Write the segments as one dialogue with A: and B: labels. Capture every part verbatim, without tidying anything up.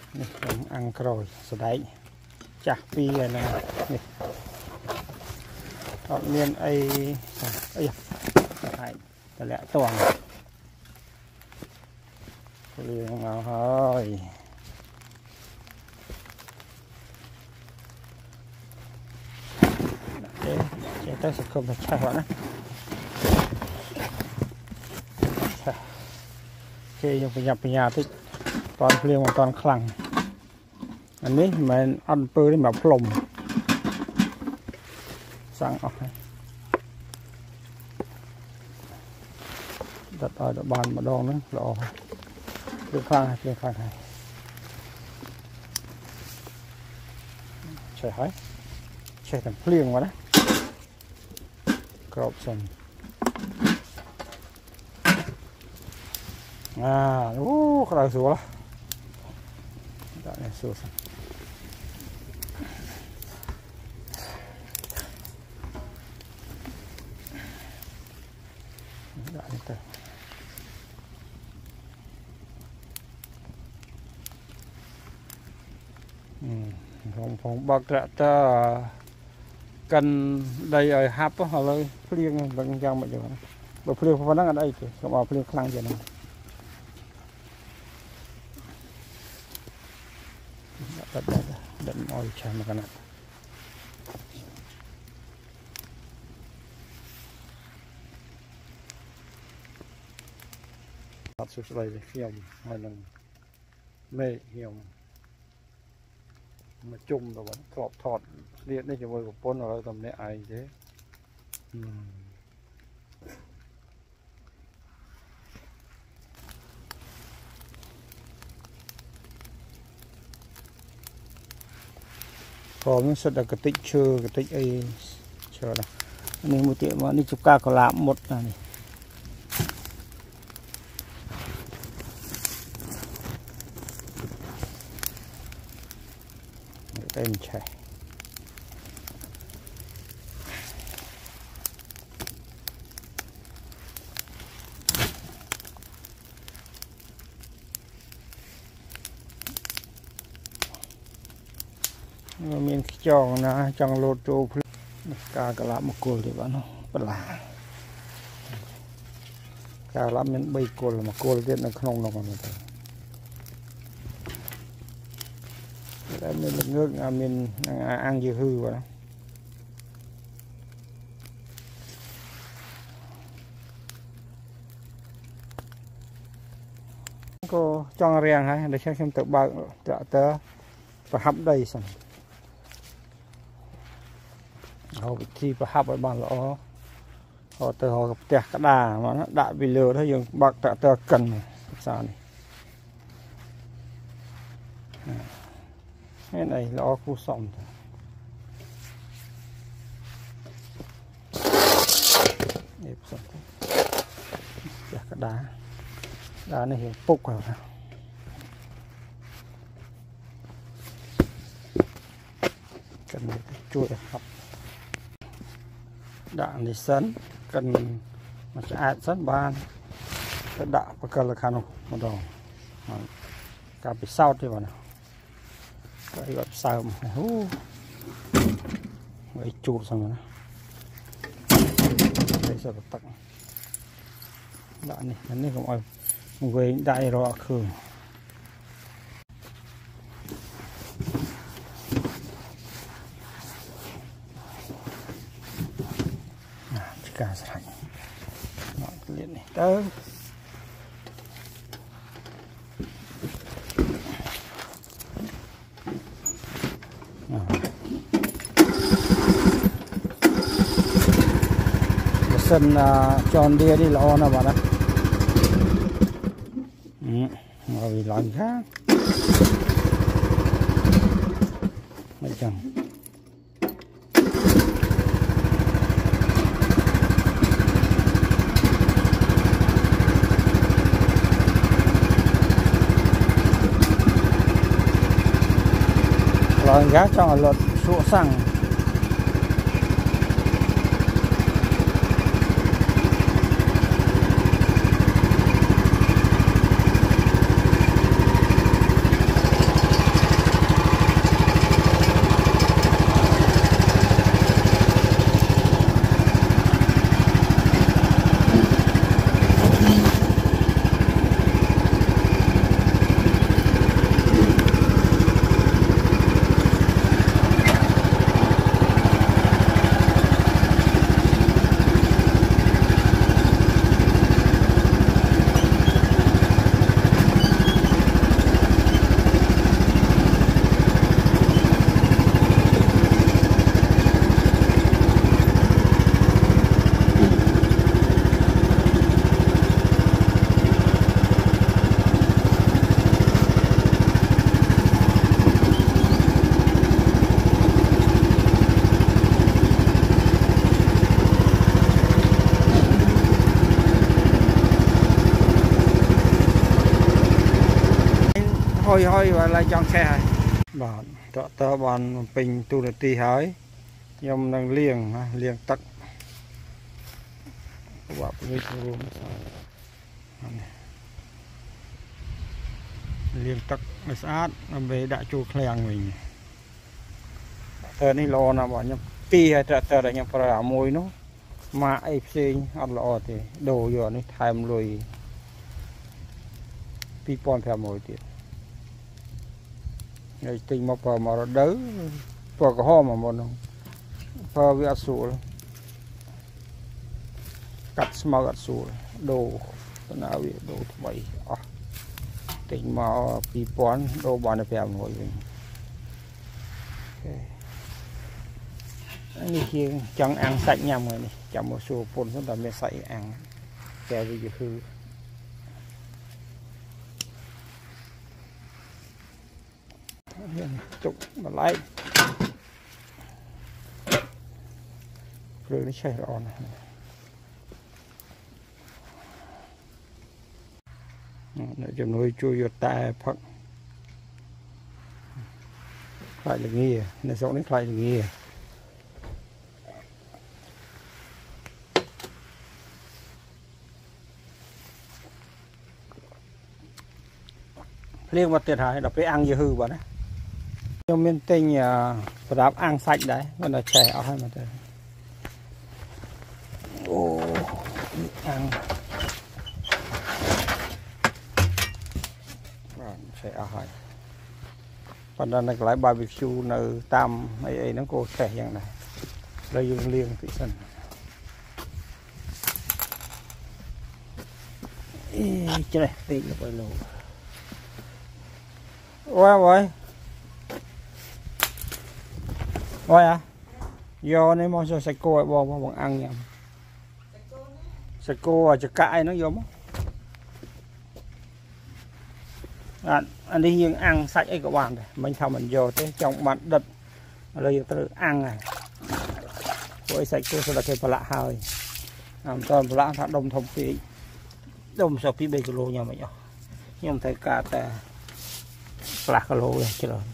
A: ăn rồi rồi đấy chặt pi này nè họ miên ấy ấy phải lẽ toàn liền nào thôi để để tới sẽ không phải chạy vào nữa khi dùng nhập nhà thì toàn liền một toàn khẳngอันนี้มันอันปืนแบบพลมสั่งออกให้ดัดเอาดับบานมาดองนึงรอเรื่องข้างให้เรื่องข้างให้ใช่ไหมใช่แต่เพลียงวะนะกรอบสั่นอ่าโอ้กระไรสวยละได้เนี่ยสวยสั่นผมผมบอกจะกันได้ไอ้ฮับเขาเลยเพลียงบางอย่างแบบนี้นะแบบเพลียงพอนั่งกันได้คือก็มาเพลียงคลั่งอย่างนั้นดัดดัดดัดมอยใช้มากันนะตัดสุดเลยเขี้ยวให้มันไม่เหี่ยวมาจุ่มตัวมันกรอบทอดเรียกได้จะมือกับป้นอะไรทำได้ไอเจ๊พอมันสุดกระติกเชื่อกระติกไอเชื่อนะอันนี้มือเตี้ยมานี่จุกกาก็ลามหมดนะนี่เต็มใช่มันมีจองนะจองโลโจพลกากระลามกุลดีกว่าเนาะปลากาลามันใบกุลมากุลเด็ดในขนมลงมาเลยแล้วมันเงือกมันอังยืดวะก็จองเรียงให้ได้ใช้เครื่องตะบะตะเตอประหับได้สั่งเอาที่ประหับไว้บ้านเราhọ từ họ gặp tẹt cả đà mà nó đại vì lừa thôi dùng bạc tẹt tẹt cần sao này cái này là khu sòng đẹp sòng tẹt cả đá đá này hiện phục rồi cần chui học đạn thì sấn cần mà sẽ sấn ban cái đạn và cần là khả năng một đồ cả bị sao thì vào nào cái gọi sao mà hú vậy chuột xong rồi đây sẽ tặng đạn này cái này không ai về đại rõ khử cả sạch liền này tới sân tròn đia đi lo nào bạn ạ rồi vì làm khác mấy chẳng rồi gác cho luật sụa xăng hôi hôi và lại chọn xe hay bọn tọ tơ bọn bình tu được tì hỏi nhom đang liềng liềng tắc quả cái luôn liềng tắc mới sát nó về đã chu khen mình tơ này lo nào bọn nhom pi hay tơ tơ đấy nhom para môi nó mà ai xin ăn lọ thì đồ giờ nó tham lùi pi pon theo mồi tiền ngày tình mà phở mà nó đỡ phở có ho mà một không phở với sủi cắt small cắt sủi đồ nào vậy đồ vậy à. Tình mà pi pon đồ bán theo mồi mìnhนี่คือจังอังใส่ยำเลยนี่จังมาสูบปนตั้งแต่ไม่ใส่อังแกวิจะคือจุกมาไล่เรื่องนี้ใช่ร้อนเนี่ยจะนุ้ยช่วยหยุดตายพักใครอย่างนี้ในสองนี้ใครอย่างนี้เรียกว่าเตะหายเราไปอังเยอะหือบ่นะยมเป็นติงประดับอังใส่ได้มันจะแช่เอาให้มันเลยโอ้อังใช่เอาให้ปัจจุบันในหลายบาร์บีคิวในตามไอ้ไอ้นั่นก็แช่อย่างไรเราอยู่เลี้ยงติดสันเอ๊ะจะได้ตีกับไปโลว้าวว้ายว้ายอ่ะยอนี่มันจะใส่โก้บอกว่าบังอังยังใส่โก้อาจจะกายnó vôมั้งอันนี้ยังอังใส่ไอ้กวางเลยมันทำมันโยเต้จงมันดัดเลยจะตื่นอังไงโอ้ยใส่โก้สลัดเคยปลาหายตอนปลาถ้าดมทมปีดมสอบพี่เบกิโลยังไม่ยอยังไทยกาแต่ปลากระโหลกเลยเจริญ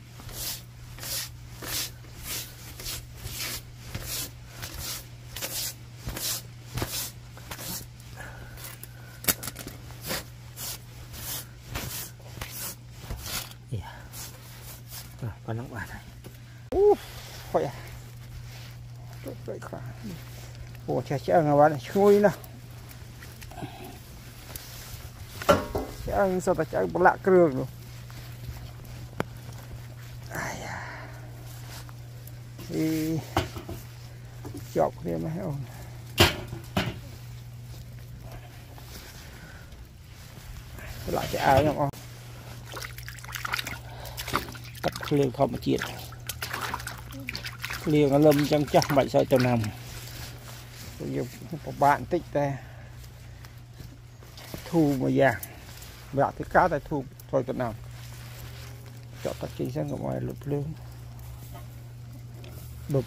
A: ปลาหนังบาดโอ้โหจุดเลยค่ะโอ้เชี่ยเชี่ยงวันช่วยนะเชี่ยงสตาร์ทปลาเครื่องluôn thì chọc đi mấy ông lại cái áo nhau không cắt liền không mà chuyện liền nó lâm trong chắc mạnh sợi tàu nằm bây giờ bạn tích ta thu mà vàng bạn cái cá tại thu thôi tàu nằm chọn các chính sách ở ngoài lụt lương đục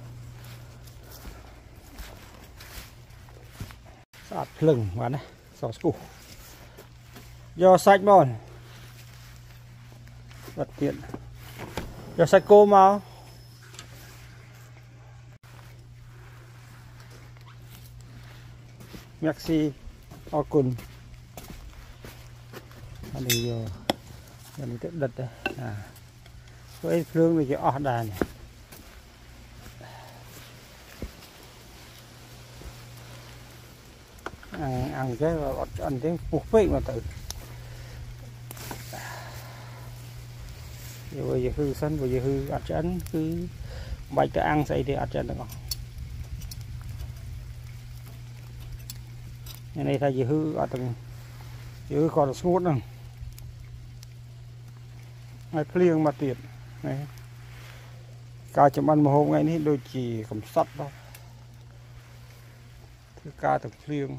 A: sạt lửng vào này sò sủ do sạch mòn vật tiện do sạch cô mà Merci ở cùng anh đi vô mình tiếp đất đây à với phương về cái ở đàn này ăn, ăn cái ăn tiếng phục vị mà tự bây giờ hư sân bây giờ hư ăn chân cứ bạch cái ăn xây thì ăn chân được không cái này thay vì hư ở từng hư còn suốt nữa ngay liêng mà tiệt này ca chấm ăn một hôm ngay ní đôi chỉ cầm sắt đâu thứ ca từng liêng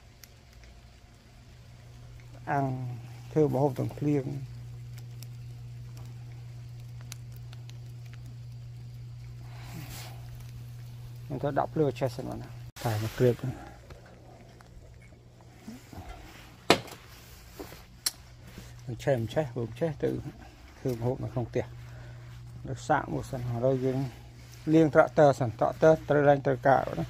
A: ăn thưa một hôm từng liêng mình có đọc lừa che xem nào phải một clip chèm chết vùng chết từ từ hộp mà không tiền được xạ một sân ở đây dương liên trọ tơ sân trọ tơ tơ lên tơ cả đó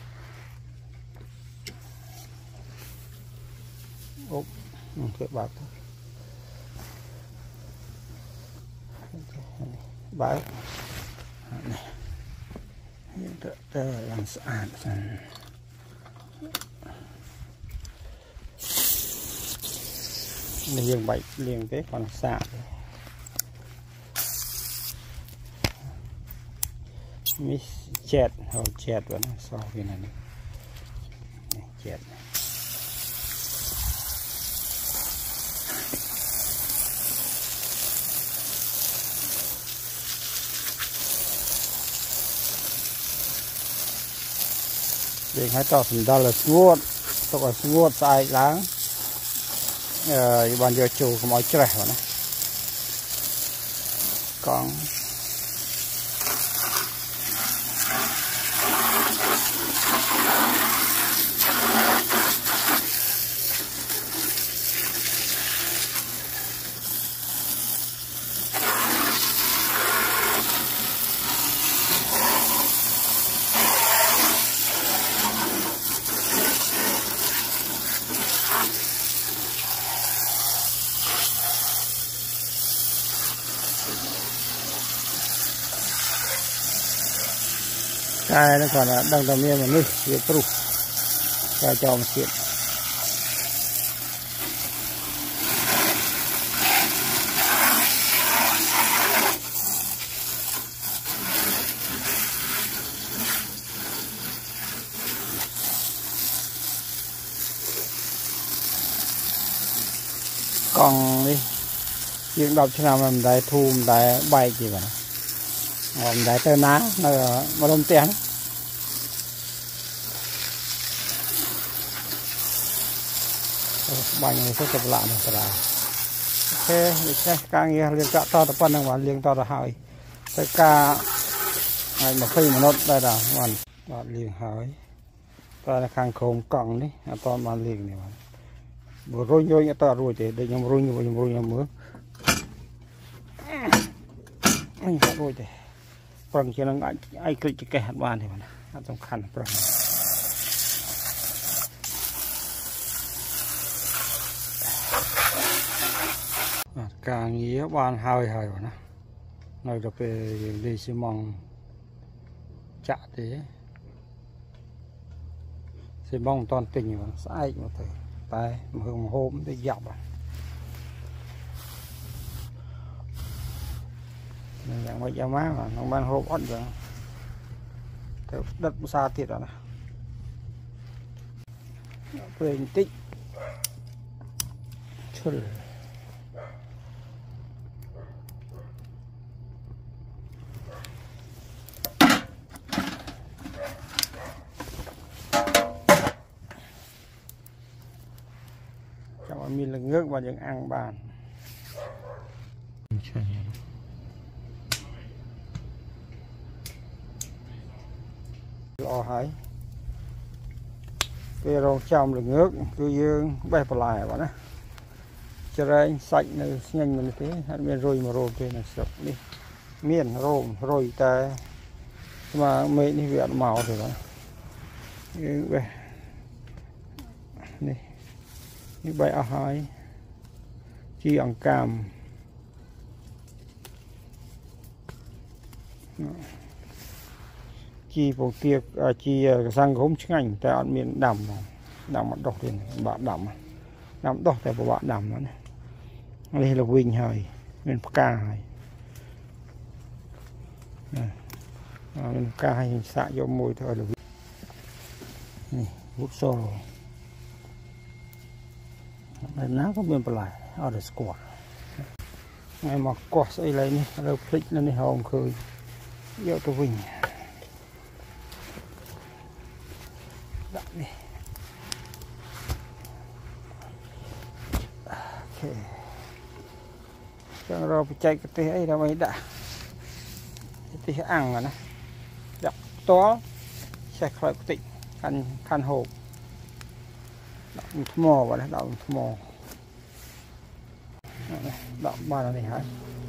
A: ốp cái bạc bạc này liên trọ tơ làm sạch sân này dương bạch liền cái còn xạ mi chẹt hầu chẹt vẫn so với này chẹt để hai tàu thành đó là suốt tàu là suốt sai láng bàn giờ chủ của mọi trẻ vậy nè còn cái nó còn là đang tầm miên mà nuôi việc trụ cho cho một chuyện còn đi chuyện đọc cho nào mà đại thu đại bay gì vậy còn đại tơ ná nó mà đông tiền bao nhiêu số tập lại được rồi ok ok càng nghe liên cạ to tập năng và liên to là hỏi tất cả ngày mà khi mà nó đây là hoàn bạn liền hỏi ta là khang khom còng đấy to mà liền này mà rồi nhoi to rồi thì để nhom rồi nhom rồi nhom mưa anh rồi thì phần cho nó ai ai cứ cái hạt bàn thì mà trong khăn phần càng nghĩa bàn hơi hơi mà nó nơi được về đi xi măng chạ thế xi măng toàn tình mà sai mà thầy tay hương hôm để dọc à dạng mấy giá má mà nó ban hộp ổn rồi đất xa thiệt rồi nè về tích Trời. Chẳng mình là ngước vào những ăn bàn lo hái cái rong trong là ngước cứ dương bay vào lại bạn á cho ra sạch nó nhanh mình thế hạt miên rồi mà rồi thế là sập đi miên rồi rồi ta mà mấy đi viện màu thì đó về này như bay ở hai chi ăn cam chi bộ tiệc chi sang gốm chính ảnh tại ăn miền đầm đầm mặt đỏ thì bạn đầm đầm đỏ tại bộ bạn đầm đó này đây là Vinh hơi bên ca hơi bên ca hay xạ vô môi thôi là này bút solo đây nó có bên lại ở đây squat ngày mà quạt xây lấy này rồi click lên này hồng khơi vô tôi Vinh này. Ok. Chẳng rồi chạy cái tí ấy đâu mới đã. Tí ăn rồi nè. Đọc to. Xe khỏi cái tịnh. Khăn, khăn hộp. Đọc mò vào đây. Đọc mò. đọ ba này hả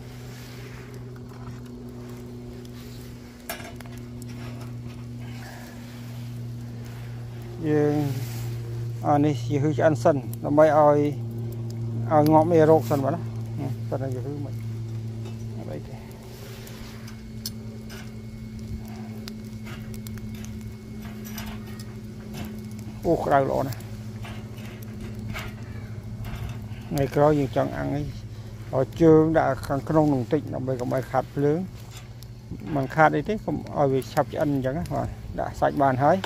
A: dương à này chỉ hư cho ăn sân nó mới oi oi ngọm mê rộp sân vào đó sân này chỉ hư mình đấy ô cái đầu lỗ này ngày có gì chẳng ăn ấy ở trường đã khăn không nồng tịnh nó bây có bài khát lớn bằng khát đấy thế không ở việc sắp cho ăn chẳng rồi đã sạch bàn hết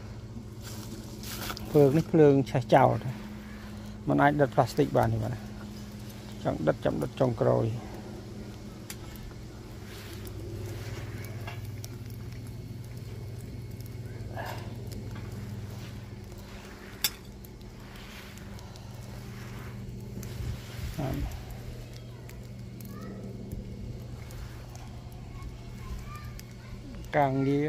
A: phường nít lương chào mà ai đặt plastic bàn thì mà chẳng đất chậm đất trồng rồi càng đi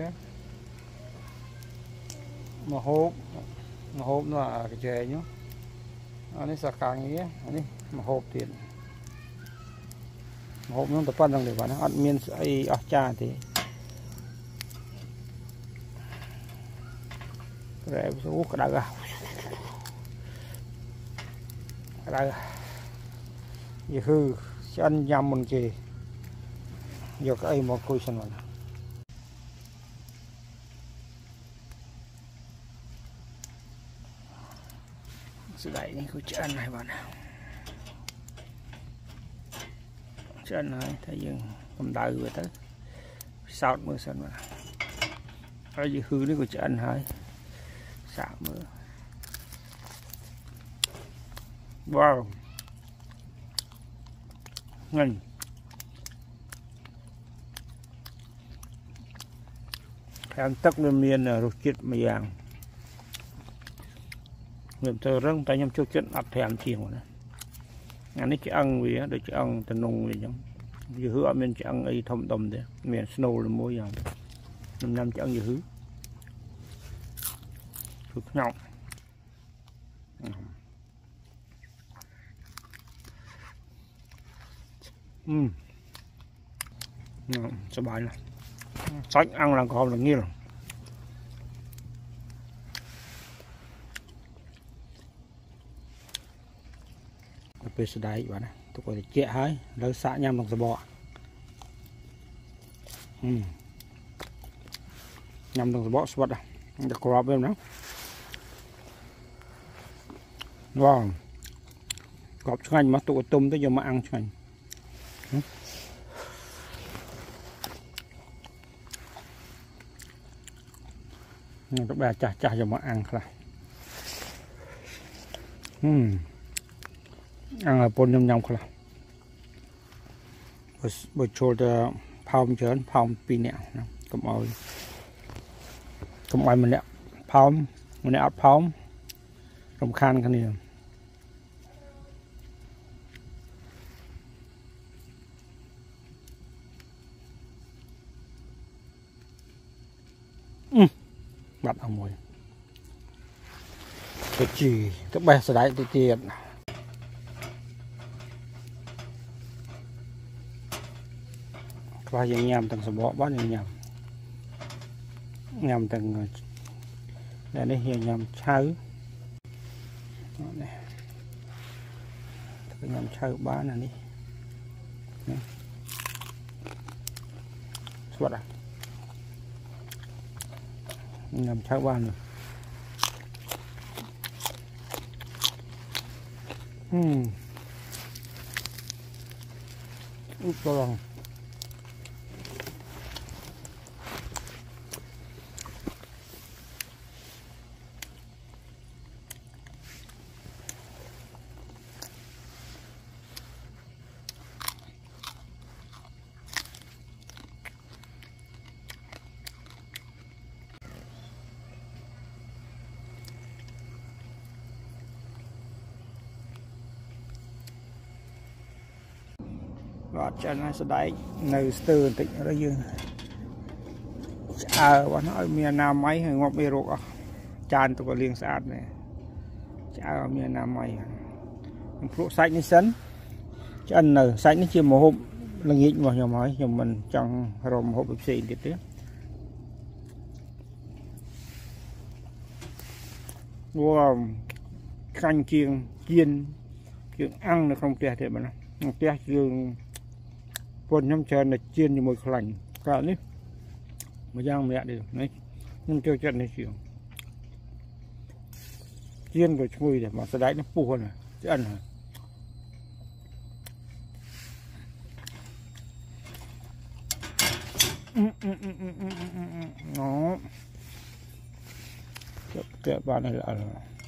A: mà hộp mà hộp nó là cái chè nhá anh ấy sạc càng nghĩa anh ấy mà hộp tiền mà hộp nó tập văn rằng để vào nó ăn miên ấy ở cha thì rồi số cái đá cái đá gì hư ăn nhầm mình chè giờ cái ấy mà coi xem nào sự đẩy này của chân này bạn chân này thấy dừng cầm đau vừa tới sọt mưa sân mà cái gì hư đấy của chân hay xả mưa wow ngon ăn tắc lên miên là ruột chết mày vàng người ta rất tay nhâm cho chuyện ắt thèm chiều này anh ấy chỉ ăn vì để chỉ ăn từ nung gì giống như hứa mình chỉ ăn ấy thông đồng đấy miền snow là mỗi giờ năm năm chỉ ăn như hứa cực nhọc um sờ bài này sách ăn là còn là nhiều về sợi đáy bạn này tôi có thể chẹ hái lấy xạ nhằm bằng sờ bọ um. nhằm bằng sờ bọ sọt à được có bên đó wow gọt cho anh mà tụi tôm tới giờ mà ăn cho anh các bà chả chả giờ mà ăn là um. ăn là bồn nhom nhom không là bồi trôi từ phao chớn phao pin nẹo cầm ơi cầm ơi mình nẹo phao mình nẹo phao cầm khan cái này um. bắt ở mồi cái gì các bé sẽ đáy thì tiền và dừng nhầm từng sờ bọ bắt dừng nhầm nhầm từng để đây hiện nhầm cháo này nhầm cháo bán này đi suốt à nhầm cháo bán rồi hmm úp vào gọt chân nó sẽ đáy nơi từ tịnh ở đây dương à bọn nó miền Nam mấy hay ngọc bê rộ tràn tụi liên sát này chả ở miền Nam mấy phụ sách như sấn ăn nở sánh nó chưa một hôm là nghĩ vào nhà máy nhưng mình trong rồng hộp bịch xị tiếp tiếp wow canh chiên chiên chiên ăn nó không kẹt thì mà nó kẹt trường con nhâm chân là chiên như mùi lạnh cả đấy mà giang mẹ đi đấy nhưng tiêu chân này chịu chiên rồi chui để mà sẽ đáy nó phù hơn này chứ ăn này nó cái bạn này là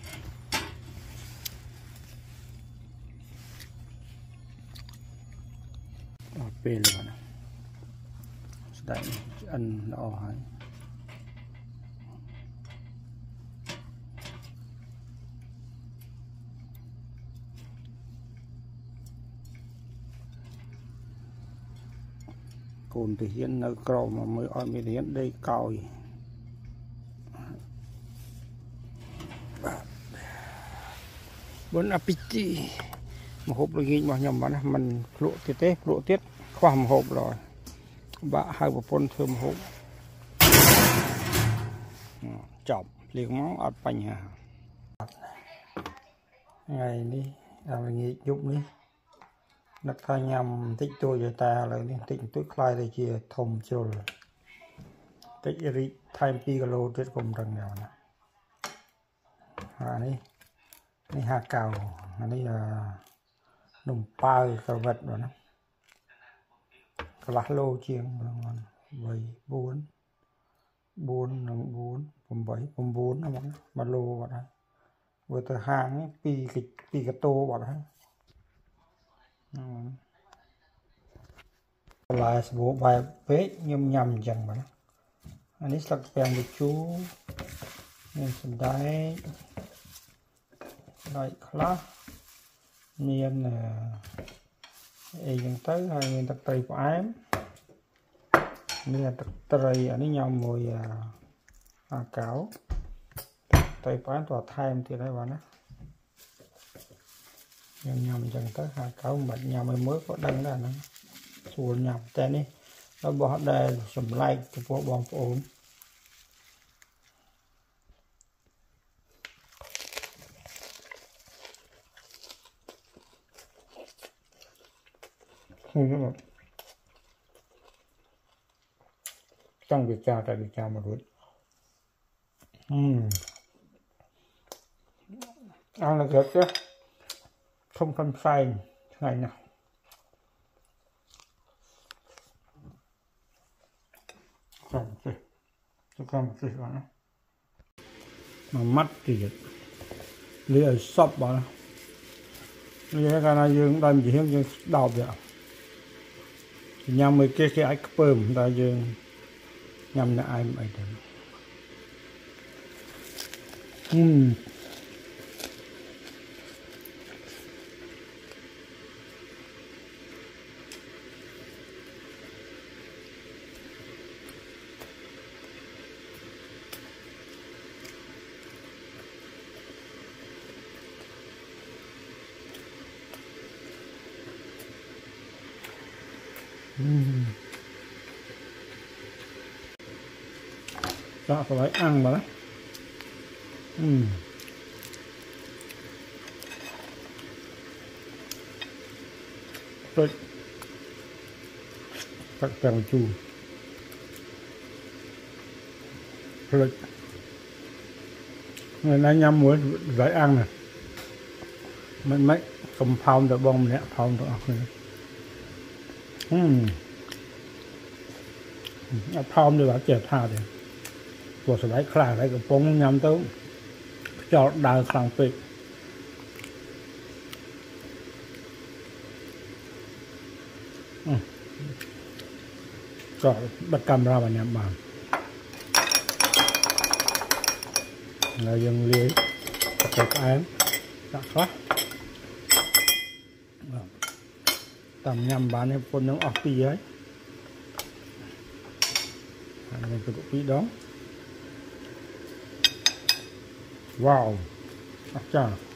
A: bê luôn này đấy ăn nó hay cồn thì hiện nơi cầu mà mới ở miền hiện đây còi bốn appetite một hộp rồi ghi vào nhầm mà mình lộ tiết tế lộ tiết khoa một hộp rồi bạ hai một con thơm hộp chọc liền món ở bánh hà ngày đi làm nghỉ giúp đi nó thay nhầm tích tôi cho ta là nên tích tôi khai đây chia thùng rồi tích đi thay pi lô tuyết cùng rừng nào nè à đi đi hạt cào đây là nồng bao cà vật rồi nè lá lô chiên bảy bốn bốn nâng bốn bốn bảy bốn bốn nó mà lô vào đây vừa từ hàng ấy pi cái pi cái tô vào đấy là bộ bài vết nhâm nhầm chẳng mà anh ấy sắp bèn được chú nên sân đáy đáy khá nên là ấy dần tới hai người tập tây của ám nên là tập tây anh ấy nhầm mùi à cáo tây của ám tỏa thêm thì đây bạn á nhầm nhầm dần tới hai cáo mệt nhầm mới mới có đăng ra nó xuống nhầm tên đi nó bỏ đây sầm like của bộ bóng ổn không trong việc trà tại việc trà một đuổi uhm. ăn là được chứ không cần say ngày nào không gì không gì cả mà mắt thì lìa sập vào lìa cái này dương đây chỉ hiếm đào vậy nhằm mấy cái cái ách bơm ta dương nhằm là ai mà ai được um. Uhm. Đó phải lấy ăn mà đấy uhm. Rồi các càng chu rồi người ta nhắm muốn lấy ăn này mình mấy không phong được bông nè phong được uhm. phong được bảo chè tha đi của sẽ lấy khá lấy cái bông nhắm tới cho đào kháng phê uhm. Cho bật camera vào nhắm bàn là dừng lưới cái án đã thoát tầm nhằm bán em con nó ọc tí ấy mình phải tí đó wow ọc chà